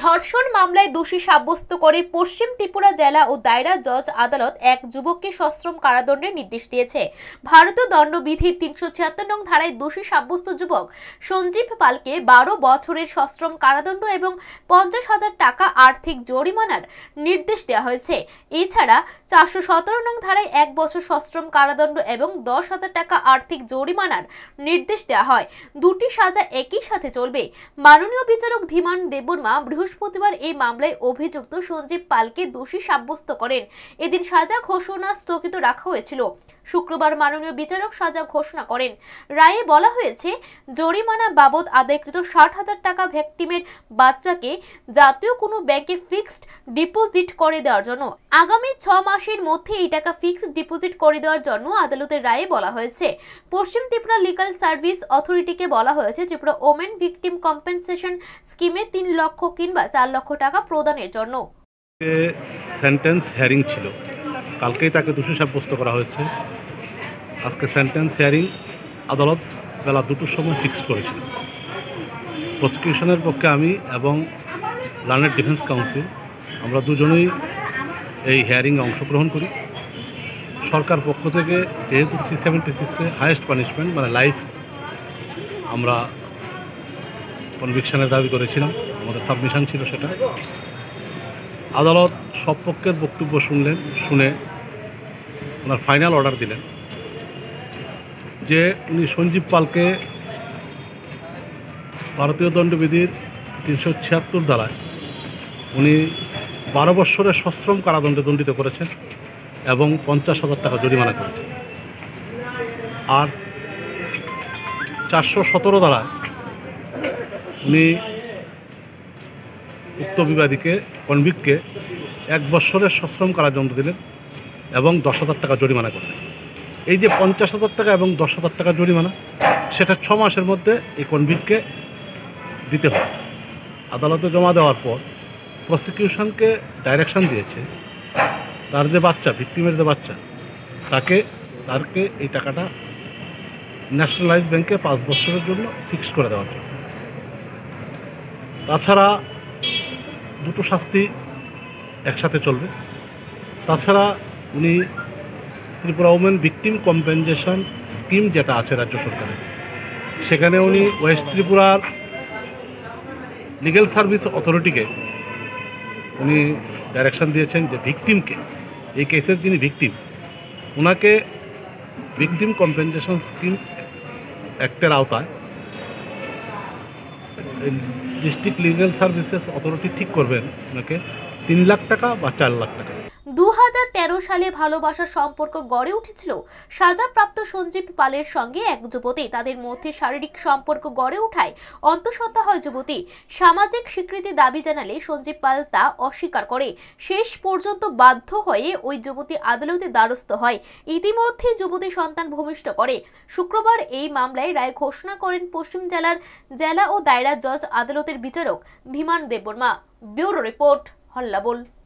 ধর্ষণ মামলায় দোষী সাব্যস্ত করে পশ্চিম ত্রিপুরা জেলা ও দায়রা জজ আদালত এক যুবককে সশ্রম কারাদণ্ডের নির্দেশ দিয়েছে। ভারতীয় দণ্ডবিধির 376 নং ধারায় দোষী সাব্যস্ত যুবক সঞ্জীব পালকে 12 বছরের সশ্রম কারাদণ্ড এবং 50,000 টাকা আর্থিক জরিমানার নির্দেশ দেওয়া হয়েছে। এছাড়া 417 নং ধারায় 1 বছর সশ্রম কারাদণ্ড এবং 10,000 টাকা আর্থিক জরিমানার নির্দেশ দেওয়া হয়। দুটি সাজা একই সাথে চলবে। মাননীয় বিচারক ধীমান দেববর্মা বৃহস্পতিবার এই মামলায় অভিযুক্ত সঞ্জীব পালকে দোষী সাব্যস্ত করেন। এদিন সাজা ঘোষণা স্থগিত রাখা হয়েছিল। শুক্রবার মাননীয় বিচারক সাজা ঘোষণা করেন। রায়ে বলা হয়েছে, জরিমানা বাবদ আদায়কৃত 60,000 টাকা ভিকটিমের বাচ্চাকে জাতীয় কোনো ব্যাংকে ফিক্সড ডিপোজিট করে দেওয়ার জন্য আগামী 6 মাসের মধ্যে এই টাকা ফিক্সড ডিপোজিট করে দেওয়ার জন্য আদালতের রায়ে বলা হয়েছে। পশ্চিম ত্রিপুরা লিগাল সার্ভিস অথরিটিকে বলা হয়েছে ত্রিপুরা ওমেন ভিকটিম কম্পেনসেশন স্কিমে 3 লক্ষ কিংবা 4 লক্ষ টাকা প্রদানের জন্য। সেন্টেন্স হিয়ারিং ছিল, কালকেই তাকে দোষী সাব্যস্ত করা হয়েছে। আজকে সেন্টেন্স হিয়ারিং আদালত বেলা 2টোর সময় ফিক্স করেছিল। প্রসিকিউশনের পক্ষে আমি এবং লার্নেড ডিফেন্স কাউন্সিল আমরা দুজনেই এই হিয়ারিংয়ে অংশগ্রহণ করি। সরকার পক্ষ থেকে যেহেতু 376-এ হাইয়েস্ট পানিশমেন্ট মানে লাইফ আমরা কনভিকশনের দাবি করেছিলাম, আমাদের সাবমিশন ছিল সেটা। আদালত সব পক্ষের বক্তব্য শুনে ওনার ফাইনাল অর্ডার দিলেন যে উনি সঞ্জীব পালকে ভারতীয় দণ্ডবিধির 376 ধারায় উনি 12 বৎসরের সশ্রম কারাদণ্ডে দণ্ডিত করেছেন এবং 50,000 টাকা জরিমানা করেছেন। আর 417 ধারায় উনি উক্ত বিবাদীকে কনভিক্টকে 1 বৎসরের সশ্রম কারাদণ্ড দিলেন এবং 10,000 টাকা জরিমানা করলেন। এই যে 50,000 টাকা এবং 10,000 টাকা জরিমানা, সেটা 6 মাসের মধ্যে এই কনভিক্টকে দিতে হবে। আদালতে জমা দেওয়ার পর প্রসিকিউশনকে ডাইরেকশন দিয়েছে তার যে বাচ্চা, ভিকটিমের যে বাচ্চা, তাকে এই টাকাটা ন্যাশনালাইজ ব্যাংকে 5 বছরের জন্য ফিক্সড করে দেওয়ার জন্য। তাছাড়া দুটো শাস্তি একসাথে চলবে। তাছাড়া উনি Tripura women victim compensation scheme যেটা আছে রাজ্য সরকারের, সেখানে উনি ওয়েস্ট ত্রিপুরার লিগ্যাল সার্ভিস অথরিটিকে উনি ডাইরেকশন দিয়েছেন যে ভিকটিমকে, এই কেসের যিনি ভিকটিম, ওনাকে ভিকটিম কম্পেনসেশন স্কিম অ্যাক্টের আওতায় ডিস্ট্রিক্ট লিগ্যাল সার্ভিসেস অথরিটি ঠিক করবেন ওনাকে 3 লাখ টাকা বা 4 লাখ টাকা। 2013 সালে ভালোবাসার সম্পর্ক গড়ে উঠেছিল সাজাপ্রাপ্ত সঞ্জীব পালের সঙ্গে এক যুবতী। তাদের মধ্যে শারীরিক সম্পর্ক গড়ে ওঠায় অন্তঃসত্ত্বা হয় যুবতী। সামাজিক স্বীকৃতি দাবি জানালে সঞ্জীব পাল তা অস্বীকার করে। শেষ পর্যন্ত বাধ্য হয়ে ওই যুবতী আদালতে দ্বারস্থ হয়। ইতিমধ্যে যুবতী সন্তান ভূমিষ্ঠ করে। শুক্রবার এই মামলায় রায় ঘোষণা করেন পশ্চিম জেলার জেলা ও দায়রা জজ আদালতের বিচারক ধীমান দেববর্মা। ব্যুরো রিপোর্ট, হল্লা বল।